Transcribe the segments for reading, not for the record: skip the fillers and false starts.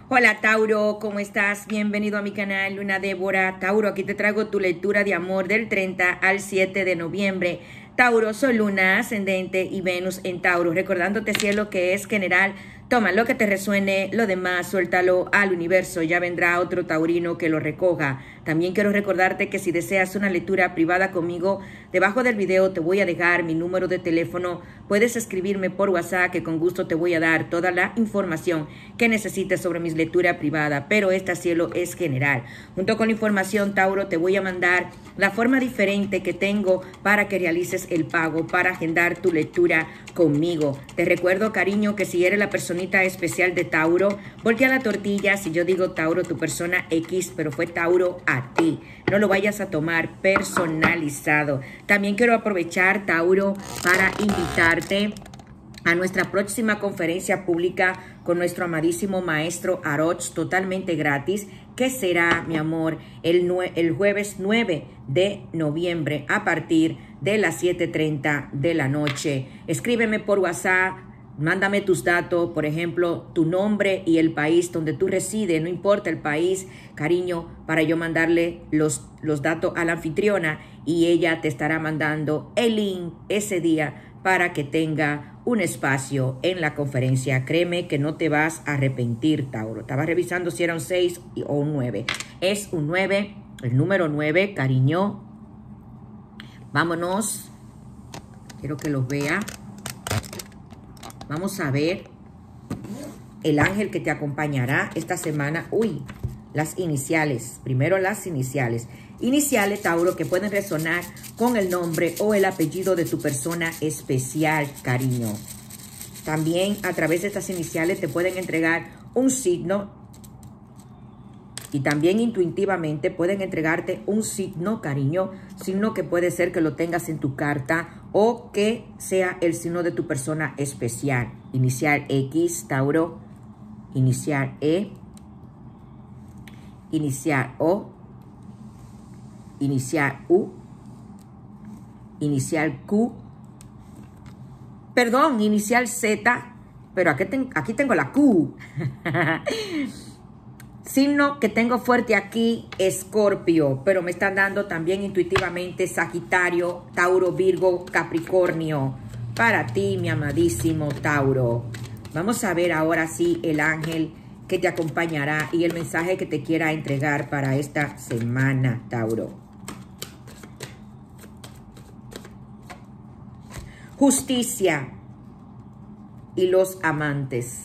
Hola Tauro, ¿cómo estás? Bienvenido a mi canal Luna Débora. Tauro, aquí te traigo tu lectura de amor del 30 al 7 de noviembre. Tauro, Sol, Luna, Ascendente y Venus en Tauro. Recordándote, cielo, que es general. Toma lo que te resuene, lo demás suéltalo al universo. Ya vendrá otro taurino que lo recoja. También quiero recordarte que si deseas una lectura privada conmigo, debajo del video te voy a dejar mi número de teléfono. Puedes escribirme por WhatsApp, que con gusto te voy a dar toda la información que necesites sobre mis lecturas privadas. Pero esta, cielo, es general. Junto con la información, Tauro, te voy a mandar la forma diferente que tengo para que realices el pago, para agendar tu lectura conmigo. Te recuerdo, cariño, que si eres la personita especial de Tauro, voltea la tortilla. Si yo digo Tauro, tu persona X, pero fue Tauro a ti. No lo vayas a tomar personalizado. También quiero aprovechar, Tauro, para invitarte a nuestra próxima conferencia pública con nuestro amadísimo maestro Aroch, totalmente gratis, que será, mi amor, el jueves 9 de noviembre a partir de las 7:30 de la noche. Escríbeme por WhatsApp, mándame tus datos, por ejemplo, tu nombre y el país donde tú resides, no importa el país, cariño, para yo mandarle los datos a la anfitriona y ella te estará mandando el link ese día para que tenga un espacio en la conferencia. Créeme que no te vas a arrepentir, Tauro. Estaba revisando si era un 6 o un 9. Es un 9, el número 9, cariño. Vámonos. Quiero que los vea. Vamos a ver el ángel que te acompañará esta semana. Uy, las iniciales. Primero las iniciales. Iniciales, Tauro, que pueden resonar con el nombre o el apellido de tu persona especial, cariño. También a través de estas iniciales te pueden entregar un signo y también intuitivamente pueden entregarte un signo, cariño, signo que puede ser que lo tengas en tu carta o que sea el signo de tu persona especial. Inicial X, Tauro, inicial E, inicial O, inicial U, inicial Q, perdón, inicial Z, pero aquí tengo la Q. Signo que tengo fuerte aquí, Escorpio, pero me están dando también intuitivamente Sagitario, Tauro, Virgo, Capricornio. Para ti, mi amadísimo Tauro. Vamos a ver ahora sí el ángel que te acompañará y el mensaje que te quiera entregar para esta semana, Tauro. Justicia y los amantes.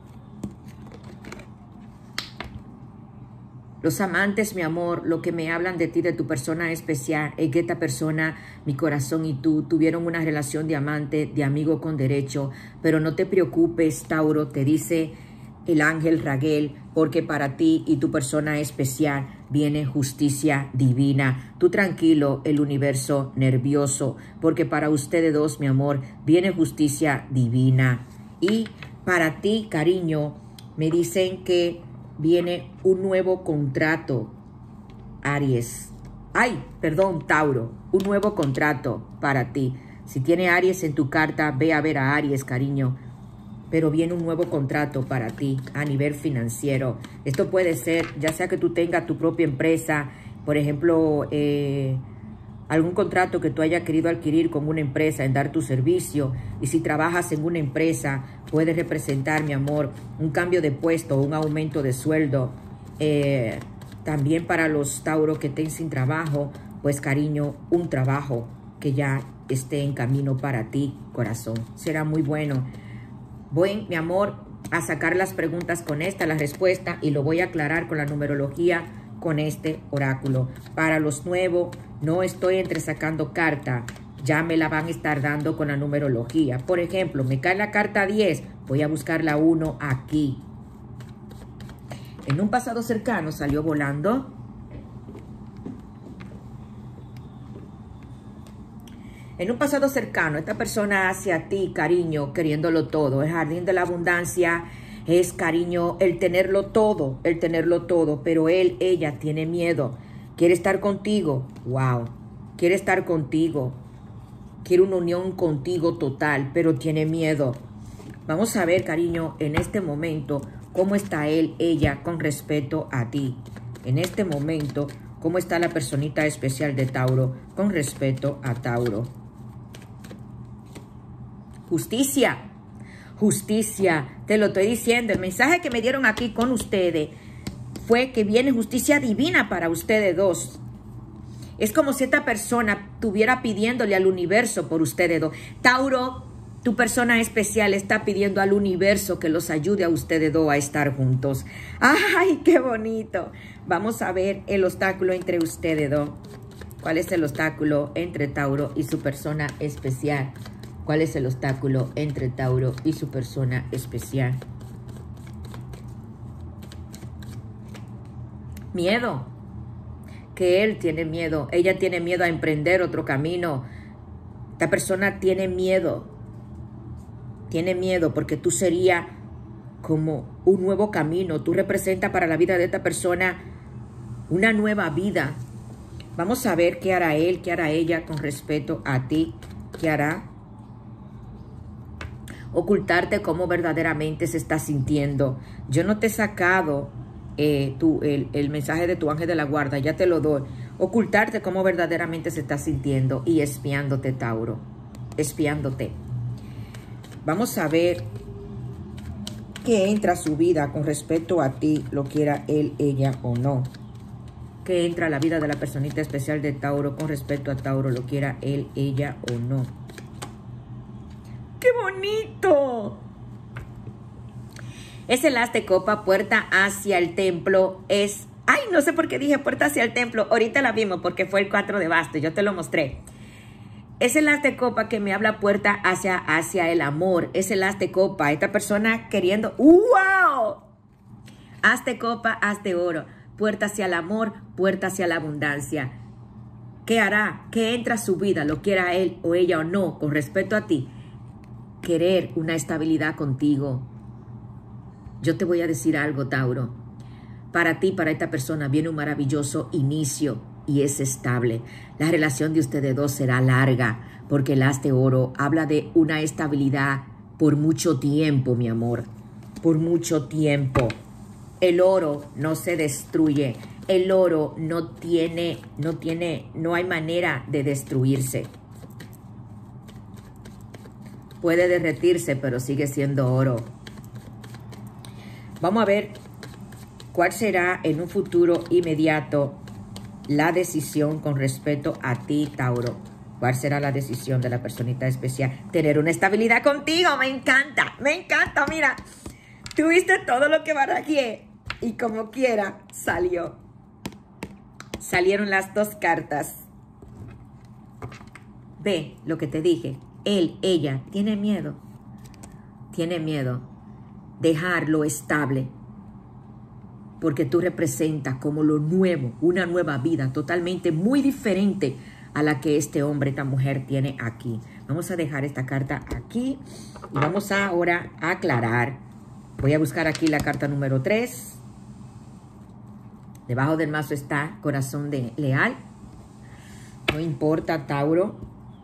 Los amantes, mi amor, lo que me hablan de ti, de tu persona especial, es que esta persona, mi corazón y tú, tuvieron una relación de amante, de amigo con derecho. Pero no te preocupes, Tauro, te dice el ángel Raguel, porque para ti y tu persona especial viene justicia divina. Tú tranquilo, el universo nervioso, porque para ustedes dos, mi amor, viene justicia divina. Y para ti, cariño, me dicen que viene un nuevo contrato, Aries. Ay, perdón, Tauro, un nuevo contrato para ti. Si tiene Aries en tu carta, ve a ver a Aries, cariño. Pero viene un nuevo contrato para ti a nivel financiero. Esto puede ser, ya sea que tú tengas tu propia empresa, por ejemplo, algún contrato que tú hayas querido adquirir con una empresa en dar tu servicio. Y si trabajas en una empresa, puede representar, mi amor, un cambio de puesto, un aumento de sueldo. También para los Tauro que estén sin trabajo, pues cariño, un trabajo que ya esté en camino para ti, corazón. Será muy bueno. Voy, mi amor, a sacar las preguntas con esta, la respuesta, y lo voy a aclarar con la numerología con este oráculo. Para los nuevos, no estoy entresacando carta, ya me la van a estar dando con la numerología. Por ejemplo, me cae la carta 10, voy a buscar la 1 aquí. En un pasado cercano salió volando. En un pasado cercano, esta persona hacia ti, cariño, queriéndolo todo. El jardín de la abundancia es, cariño, el tenerlo todo, pero él, ella tiene miedo. Quiere estar contigo, wow, quiere estar contigo. Quiere una unión contigo total, pero tiene miedo. Vamos a ver, cariño, en este momento, ¿Cómo está él, ella, con respecto a ti? En este momento, ¿cómo está la personita especial de Tauro con respecto a Tauro? Justicia. Justicia. Te lo estoy diciendo. El mensaje que me dieron aquí con ustedes fue que viene justicia divina para ustedes dos. Es como si esta persona estuviera pidiéndole al universo por ustedes dos. Tauro, tu persona especial está pidiendo al universo que los ayude a ustedes dos a estar juntos. ¡Ay, qué bonito! Vamos a ver el obstáculo entre ustedes dos. ¿Cuál es el obstáculo entre Tauro y su persona especial? ¿Cuál es el obstáculo entre Tauro y su persona especial? Miedo. Que él tiene miedo. Ella tiene miedo a emprender otro camino. Esta persona tiene miedo. Tiene miedo porque tú serías como un nuevo camino. Tú representas para la vida de esta persona una nueva vida. Vamos a ver qué hará él, qué hará ella con respecto a ti. ¿Qué hará? Ocultarte cómo verdaderamente se está sintiendo. Yo no te he sacado el mensaje de tu ángel de la guarda, ya te lo doy. Ocultarte cómo verdaderamente se está sintiendo y espiándote, Tauro. Espiándote. Vamos a ver qué entra a su vida con respecto a ti, lo quiera él, ella o no. Qué entra a la vida de la personita especial de Tauro con respecto a Tauro, lo quiera él, ella o no. ¡Qué bonito! Es el as de copa, puerta hacia el templo. Es, ay, no sé por qué dije puerta hacia el templo. Ahorita la vimos porque fue el 4 de bastos, yo te lo mostré. Es el as de copa que me habla puerta hacia el amor. Es el as de copa. Esta persona queriendo... ¡Wow! As de copa, as de oro. Puerta hacia el amor, puerta hacia la abundancia. ¿Qué hará? ¿Qué entra a su vida? Lo quiera él o ella o no, con respecto a ti. Querer una estabilidad contigo. Yo te voy a decir algo, Tauro. Para ti, para esta persona, viene un maravilloso inicio y es estable. La relación de ustedes dos será larga porque el as de oro habla de una estabilidad por mucho tiempo, mi amor. Por mucho tiempo. El oro no se destruye. El oro no hay manera de destruirse. Puede derretirse, pero sigue siendo oro. Vamos a ver cuál será en un futuro inmediato la decisión con respecto a ti, Tauro. ¿Cuál será la decisión de la personita especial? Tener una estabilidad contigo. Me encanta, mira. Tuviste todo lo que barajé y como quiera salió. Salieron las dos cartas. Ve lo que te dije. Él, ella, tiene miedo. Tiene miedo. Dejarlo estable. Porque tú representas como lo nuevo, una nueva vida totalmente muy diferente a la que este hombre, esta mujer tiene aquí. Vamos a dejar esta carta aquí y vamos ahora a aclarar. Voy a buscar aquí la carta número 3. Debajo del mazo está corazón de leal. No importa, Tauro.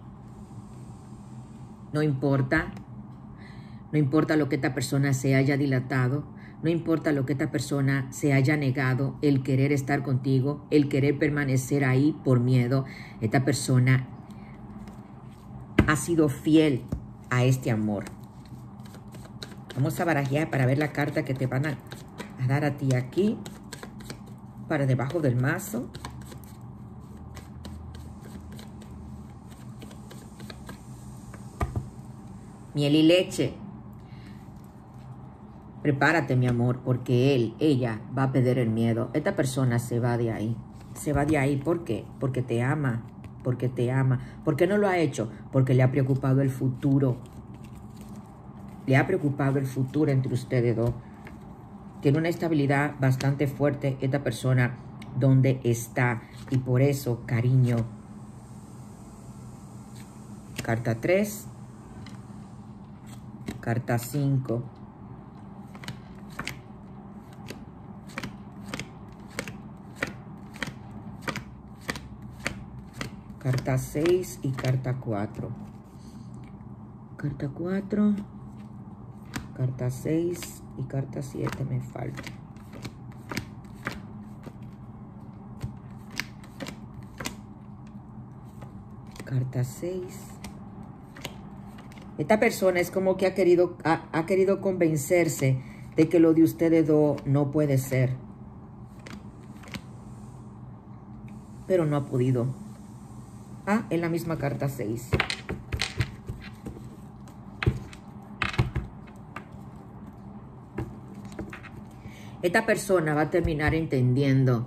No importa. No importa lo que esta persona se haya dilatado. No importa lo que esta persona se haya negado, el querer estar contigo, el querer permanecer ahí por miedo. Esta persona ha sido fiel a este amor. Vamos a barajear para ver la carta que te van a dar a ti aquí. Para debajo del mazo. Miel y leche. Prepárate, mi amor, porque él, ella va a perder el miedo. Esta persona se va de ahí. Se va de ahí, ¿por qué? Porque te ama. Porque te ama. ¿Por qué no lo ha hecho? Porque le ha preocupado el futuro. Le ha preocupado el futuro entre ustedes dos. Tiene una estabilidad bastante fuerte esta persona donde está. Y por eso, cariño. Carta 3. Carta 5. Carta 6 y carta 4. Carta 4, carta 6 y carta 7 me falta. Carta 6. Esta persona es como que ha querido convencerse de que lo de ustedes dos no puede ser. Pero no ha podido. Ah, en la misma carta 6. Esta persona va a terminar entendiendo,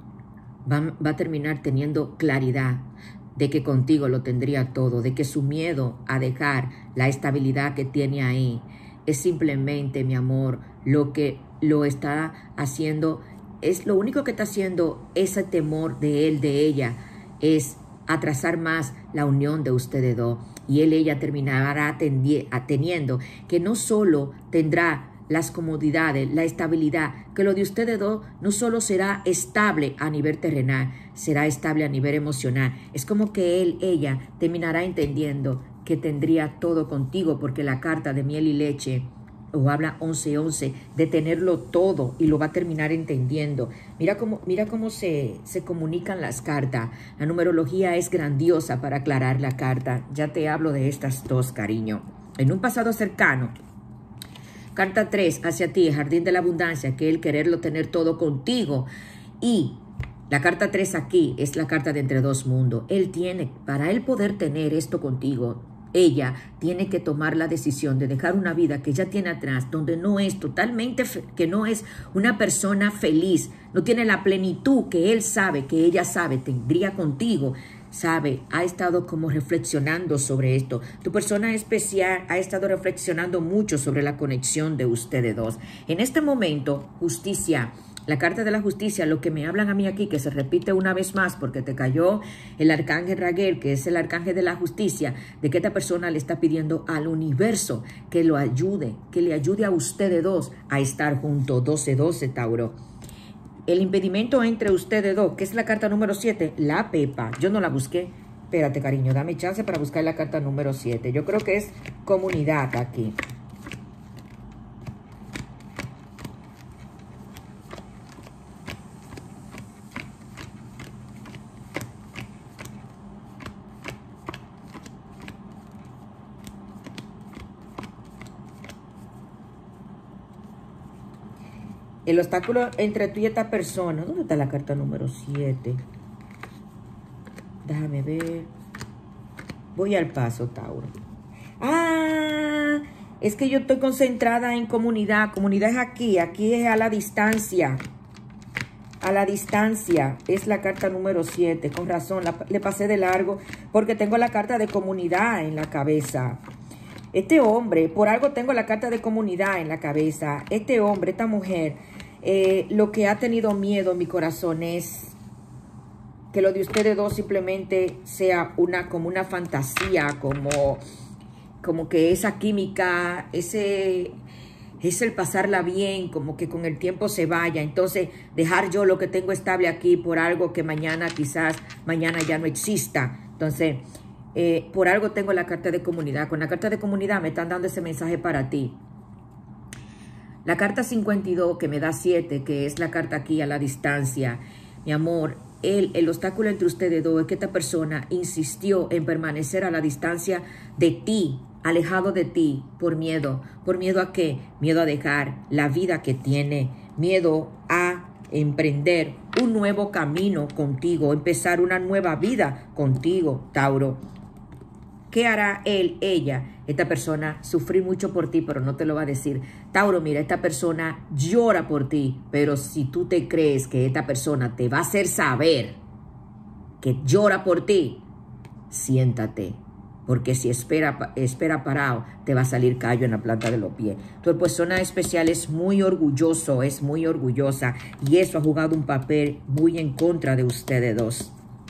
va a terminar teniendo claridad de que contigo lo tendría todo, de que su miedo a dejar la estabilidad que tiene ahí es simplemente, mi amor, lo que lo está haciendo, es lo único que está haciendo ese temor de él, de ella, es atrasar más la unión de ustedes dos. Y ella terminará teniendo que no solo tendrá las comodidades, la estabilidad, que lo de ustedes dos no solo será estable a nivel terrenal, será estable a nivel emocional. Es como que ella terminará entendiendo que tendría todo contigo, porque la carta de miel y leche, o habla 11-11, de tenerlo todo, y lo va a terminar entendiendo. Mira cómo se comunican las cartas. La numerología es grandiosa para aclarar la carta. Ya te hablo de estas dos, cariño. En un pasado cercano, carta 3, hacia ti, jardín de la abundancia, que el quererlo tener todo contigo. Y la carta 3 aquí es la carta de entre dos mundos. Para él poder tener esto contigo, ella tiene que tomar la decisión de dejar una vida que ya tiene atrás, donde no es totalmente, que no es una persona feliz, no tiene la plenitud que él sabe, que ella sabe, tendría contigo. Sabe, ha estado como reflexionando sobre esto. Tu persona especial ha estado reflexionando mucho sobre la conexión de ustedes dos. En este momento, justicia, la carta de la justicia, lo que me hablan a mí aquí, que se repite una vez más porque te cayó el arcángel Raguel, que es el arcángel de la justicia, de que esta persona le está pidiendo al universo que lo ayude, que le ayude a ustedes dos a estar juntos. 12-12, Tauro. El impedimento entre ustedes dos, que es la carta número 7, la Pepa. Yo no la busqué. Espérate, cariño, dame chance para buscar la carta número 7. Yo creo que es comunidad aquí. El obstáculo entre tú y esta persona. ¿Dónde está la carta número 7? Déjame ver. Voy al paso, Tauro. Ah, es que yo estoy concentrada en comunidad. Comunidad es aquí. Aquí es a la distancia. A la distancia es la carta número 7. Con razón, le pasé de largo porque tengo la carta de comunidad en la cabeza. Este hombre, por algo tengo la carta de comunidad en la cabeza. Este hombre, esta mujer, lo que ha tenido miedo en mi corazón es que lo de ustedes dos simplemente sea como una fantasía, como que esa química, es el pasarla bien, como que con el tiempo se vaya. Entonces, dejar yo lo que tengo estable aquí por algo que mañana ya no exista. Entonces, por algo tengo la carta de comunidad. Con la carta de comunidad me están dando ese mensaje para ti. La carta 52 que me da 7, que es la carta aquí a la distancia. Mi amor, el obstáculo entre ustedes dos es que esta persona insistió en permanecer a la distancia de ti, alejado de ti, por miedo. ¿Por miedo a qué? Miedo a dejar la vida que tiene, miedo a emprender un nuevo camino contigo, empezar una nueva vida contigo, Tauro. ¿Qué hará él, ella? Esta persona sufrir mucho por ti, pero no te lo va a decir. Tauro, mira, esta persona llora por ti, pero si tú te crees que esta persona te va a hacer saber que llora por ti, siéntate. Porque si espera parado, te va a salir callo en la planta de los pies. Tu persona especial es muy orgulloso, es muy orgullosa. Y eso ha jugado un papel muy en contra de ustedes dos.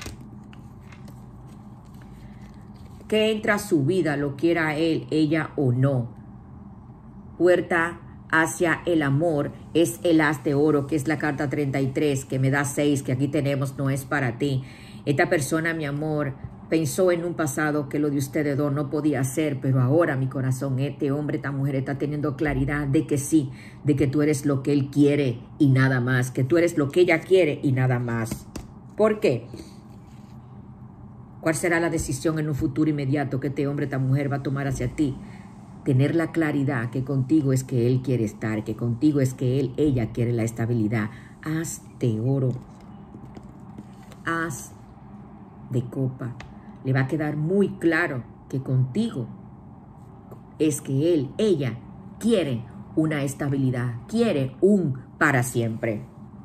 Que entra a su vida, lo quiera él, ella o no. Puerta hacia el amor es el as de oro, que es la carta 33, que me da 6, que aquí tenemos, no es para ti. Esta persona, mi amor, pensó en un pasado que lo de ustedes dos no podía ser, pero ahora mi corazón, este hombre, esta mujer está teniendo claridad de que sí, de que tú eres lo que él quiere y nada más, que tú eres lo que ella quiere y nada más. ¿Por qué? ¿Cuál será la decisión en un futuro inmediato que este hombre, esta mujer va a tomar hacia ti? Tener la claridad que contigo es que él quiere estar, que contigo es que ella quiere la estabilidad. Haz de oro, haz de copa. Le va a quedar muy claro que contigo es que ella quiere una estabilidad, quiere un para siempre.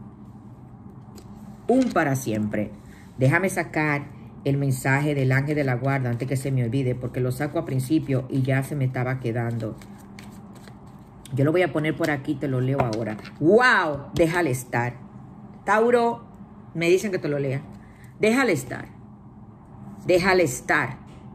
Un para siempre. Déjame sacar el mensaje del ángel de la guarda antes que se me olvide, porque lo saco a principio y ya se me estaba quedando. Yo lo voy a poner por aquí, te lo leo ahora. ¡Wow! Déjale estar. Tauro, me dicen que te lo lea. Déjale estar. Déjale estar.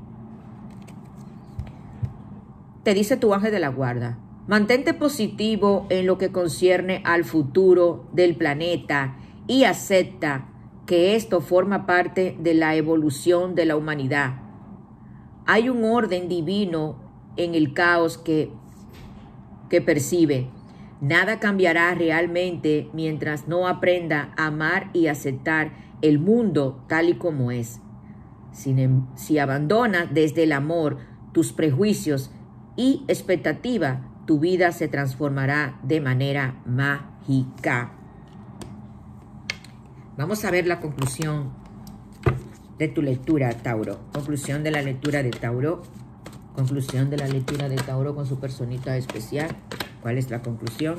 Te dice tu ángel de la guarda. Mantente positivo en lo que concierne al futuro del planeta y acepta que esto forma parte de la evolución de la humanidad. Hay un orden divino en el caos que percibe. Nada cambiará realmente mientras no aprenda a amar y aceptar el mundo tal y como es. Si abandonas desde el amor tus prejuicios y expectativa, tu vida se transformará de manera mágica. Vamos a ver la conclusión de tu lectura, Tauro. Conclusión de la lectura de Tauro. Conclusión de la lectura de Tauro con su personita especial. ¿Cuál es la conclusión?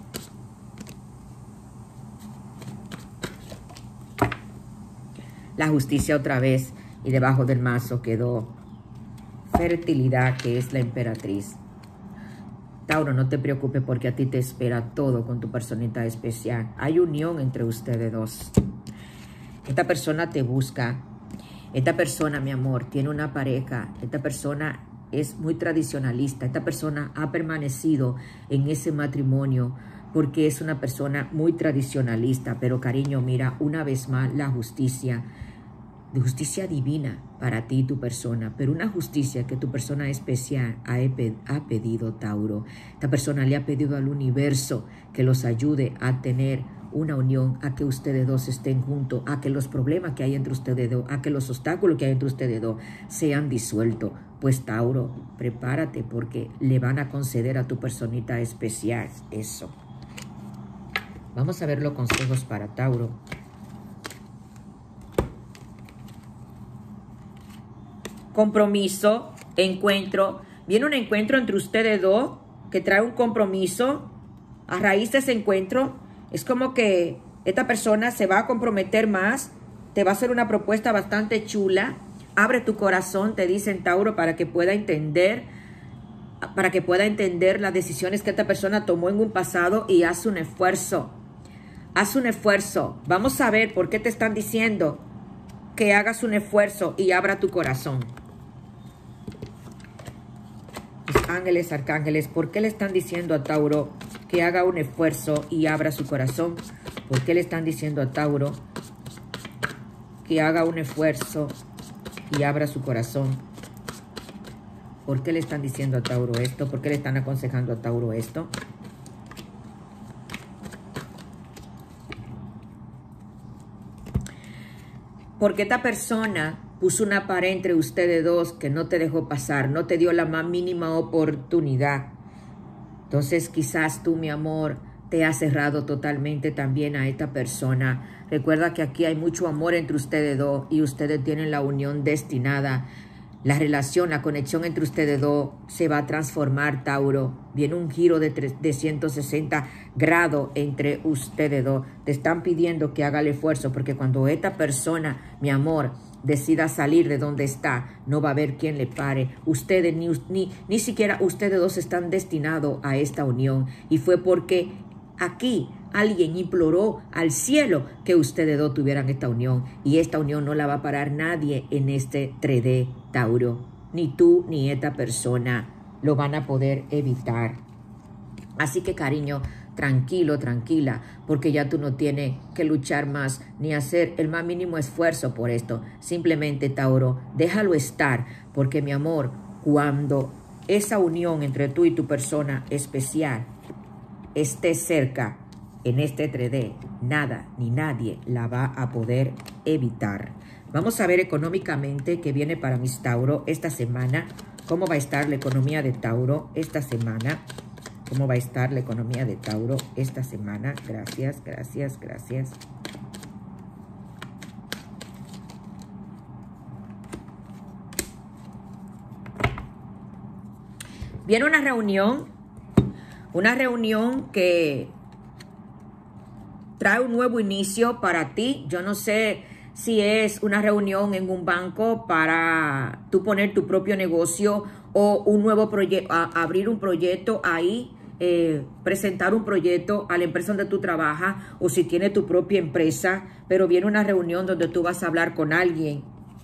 La justicia otra vez. Y debajo del mazo quedó fertilidad, que es la emperatriz. Tauro, no te preocupes porque a ti te espera todo con tu personita especial. Hay unión entre ustedes dos. Esta persona te busca. Esta persona, mi amor, tiene una pareja. Esta persona es muy tradicionalista. Esta persona ha permanecido en ese matrimonio porque es una persona muy tradicionalista. Pero, cariño, mira, una vez más, la justicia divina para ti y tu persona, pero una justicia que tu persona especial ha pedido, Tauro. Esta persona le ha pedido al universo que los ayude a tener una unión, a que ustedes dos estén juntos, a que los problemas que hay entre ustedes dos, a que los obstáculos que hay entre ustedes dos sean disueltos. Pues, Tauro, prepárate porque le van a conceder a tu personita especial eso. Vamos a ver los consejos para Tauro. Compromiso, encuentro. Viene un encuentro entre ustedes dos que trae un compromiso. A raíz de ese encuentro, es como que esta persona se va a comprometer más. Te va a hacer una propuesta bastante chula. Abre tu corazón, te dicen, Tauro, para que pueda entender las decisiones que esta persona tomó en un pasado y haz un esfuerzo. Haz un esfuerzo. Vamos a ver por qué te están diciendo que hagas un esfuerzo y abra tu corazón. Ángeles, arcángeles, ¿por qué le están diciendo a Tauro que haga un esfuerzo y abra su corazón? ¿Por qué le están diciendo a Tauro que haga un esfuerzo y abra su corazón? ¿Por qué le están diciendo a Tauro esto? ¿Por qué le están aconsejando a Tauro esto? Porque esta persona puso una pared entre ustedes dos que no te dejó pasar, no te dio la más mínima oportunidad. Entonces quizás tú, mi amor, te has cerrado totalmente también a esta persona. Recuerda que aquí hay mucho amor entre ustedes dos y ustedes tienen la unión destinada. La relación, la conexión entre ustedes dos se va a transformar, Tauro. Viene un giro de 160 grados entre ustedes dos. Te están pidiendo que haga el esfuerzo porque cuando esta persona, mi amor, decida salir de donde está, no va a haber quien le pare. Ustedes, ni siquiera ustedes dos están destinados a esta unión. Y fue porque aquí alguien imploró al cielo que ustedes dos tuvieran esta unión. Y esta unión no la va a parar nadie en este 3D, Tauro. Ni tú ni esta persona lo van a poder evitar. Así que, cariño, tranquilo, tranquila, porque ya tú no tienes que luchar más ni hacer el más mínimo esfuerzo por esto. Simplemente, Tauro, déjalo estar, porque mi amor, cuando esa unión entre tú y tu persona especial esté cerca en este 3D, nada ni nadie la va a poder evitar. Vamos a ver económicamente qué viene para mis Tauro esta semana. ¿Cómo va a estar la economía de Tauro esta semana? ¿Cómo va a estar la economía de Tauro esta semana? Gracias, gracias, gracias. Viene una reunión que trae un nuevo inicio para ti. Yo no sé si es una reunión en un banco para tú poner tu propio negocio o un nuevo proyecto, abrir un proyecto ahí, presentar un proyecto a la empresa donde tú trabajas, o si tienes tu propia empresa, pero viene una reunión donde tú vas a hablar con alguien,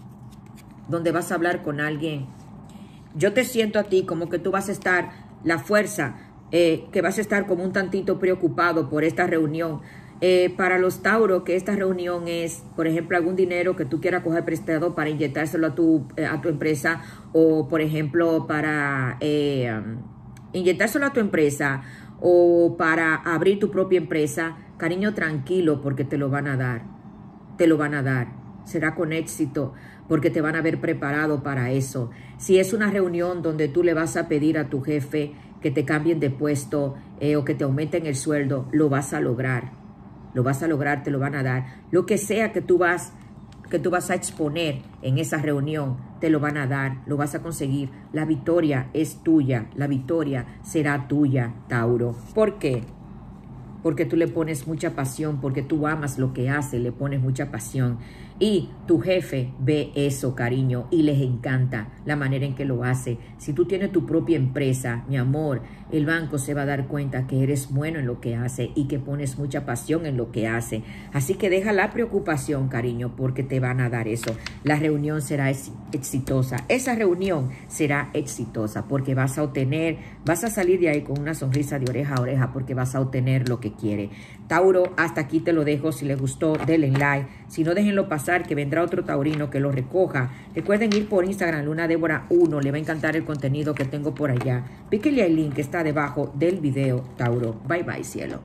Yo te siento a ti como que tú vas a estar, la fuerza, que vas a estar como un tantito preocupado por esta reunión. Para los Tauros, que esta reunión es, por ejemplo, algún dinero que tú quieras coger prestado para inyectárselo a tu empresa, o, por ejemplo, para inyectárselo a tu empresa, o para abrir tu propia empresa. Cariño, tranquilo, porque te lo van a dar. Te lo van a dar. Será con éxito, porque te van a haber preparado para eso. Si es una reunión donde tú le vas a pedir a tu jefe que te cambien de puesto o que te aumenten el sueldo, lo vas a lograr. Lo vas a lograr, te lo van a dar. Lo que sea que tú vas a exponer en esa reunión, te lo van a dar, lo vas a conseguir. La victoria es tuya, la victoria será tuya, Tauro. ¿Por qué? Porque tú le pones mucha pasión, porque tú amas lo que hace, le pones mucha pasión. Y tu jefe ve eso, cariño, y les encanta la manera en que lo hace. Si tú tienes tu propia empresa, mi amor, el banco se va a dar cuenta que eres bueno en lo que hace y que pones mucha pasión en lo que hace. Así que deja la preocupación, cariño, porque te van a dar eso. La reunión será exitosa. Esa reunión será exitosa porque vas a salir de ahí con una sonrisa de oreja a oreja, porque vas a obtener lo que quiere. Tauro, hasta aquí te lo dejo. Si les gustó, denle like. Si no, déjenlo pasar, que vendrá otro taurino que lo recoja. Recuerden ir por Instagram, Luna Débora 1. Le va a encantar el contenido que tengo por allá. Píquele el link que está debajo del video, Tauro. Bye, bye, cielo.